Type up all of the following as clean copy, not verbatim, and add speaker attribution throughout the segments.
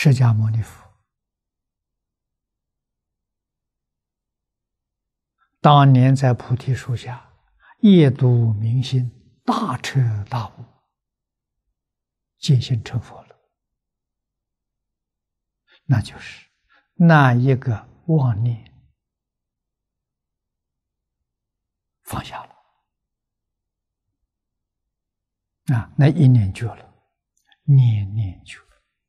Speaker 1: 释迦牟尼佛当年在菩提树下夜读明心，大彻大悟，见性成佛了。那就是那一个妄念放下了那一念绝了，念念绝了。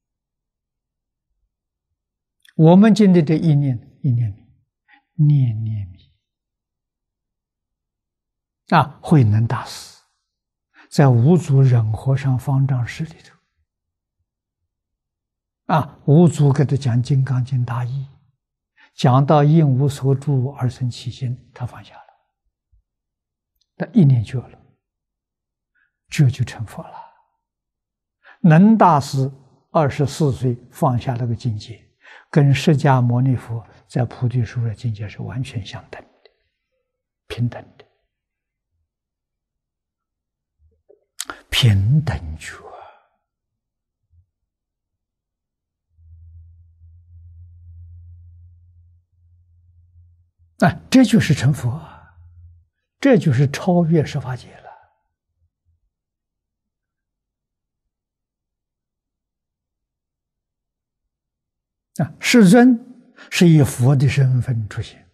Speaker 1: 我们今天的一念一念迷，念念迷慧能大师在五祖忍和尚方丈室里头五祖给他讲《金刚经》大义，讲到应无所住而生其心，他放下了，他一念绝了，这就成佛了。能大师24岁放下那个境界，跟释迦牟尼佛在菩提树的境界是完全相等的，平等的，平等觉这就是成佛这就是超越十法界了世尊是以佛的身份出现，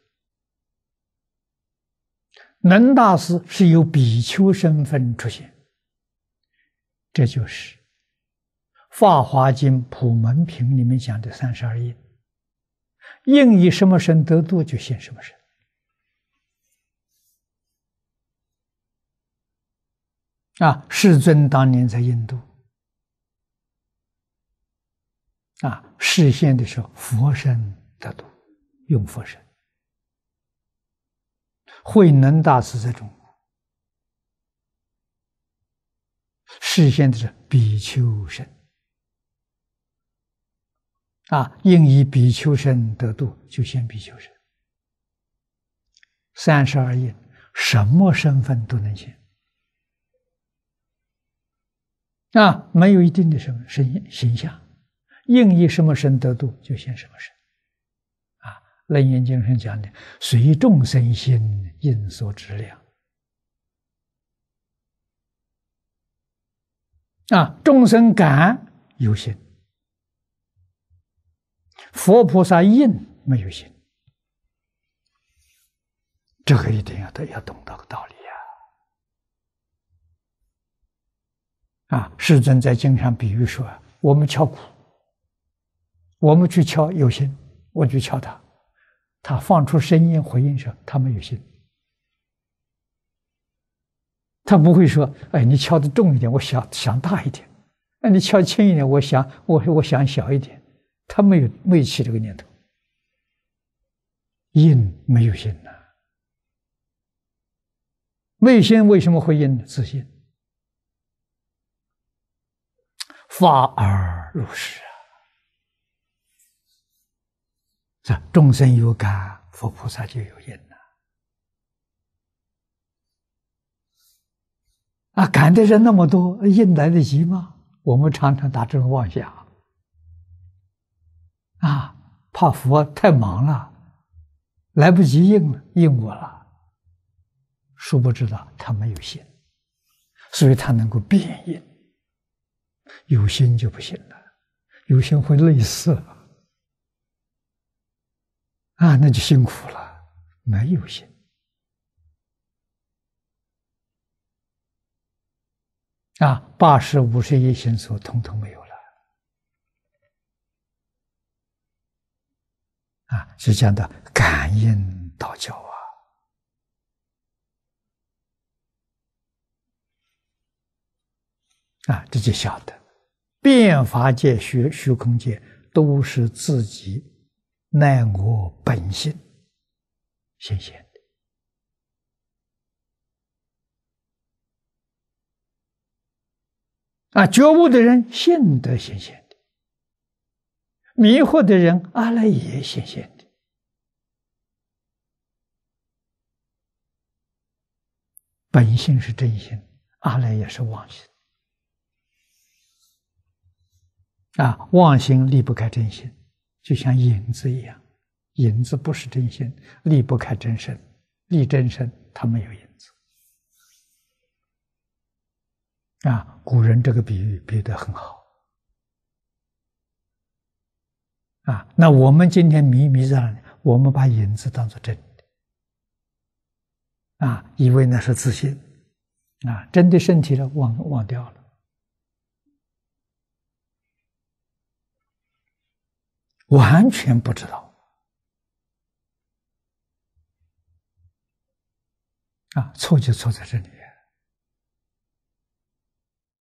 Speaker 1: 能大师是有比丘身份出现，这就是《法华经·普门品》里面讲的32应，应以什么身得度，就现什么身。世尊当年在印度示现的时候，佛身得度，用佛身。慧能大师在中国示现的是比丘身应以比丘身得度，就现比丘身。32应什么身份都能现没有一定的形象，应以什么身得度，就现什么身楞严经上讲的，随众生心，应所知量众生感有心，佛菩萨应没有心，这个一定要懂这个道理世尊在经上比喻说我们敲鼓，我们去敲有心，我去敲它，它放出声音回应时，它没有心，他不会说你敲得重一点，我想大一点，你敲轻一点，我想小一点，他没有起这个念头。应没有心没有心为什么会应呢？自信。发而入实众生有感，佛菩萨就有应感的人那么多，应来得及吗？我们常常打这种妄想怕佛太忙了，来不及应我了。殊不知道他没有心，所以他能够变应。有心就不行了，有心会累死了那就辛苦了。没有心80、51心所统统没有了是讲的感应道教这就晓得变法界、虚空界都是自己乃我本性显现的觉悟的人性德显现的，迷惑的人阿赖耶显现的。本性是真心，阿赖耶是妄心妄心离不开真心，就像影子一样，影子不是真心，离不开真身，离真身它没有影子。古人这个比喻比得很好。那我们今天迷在哪里？我们把影子当作真的，以为那是自信，真的身体了忘掉了。完全不知道错就错在这里。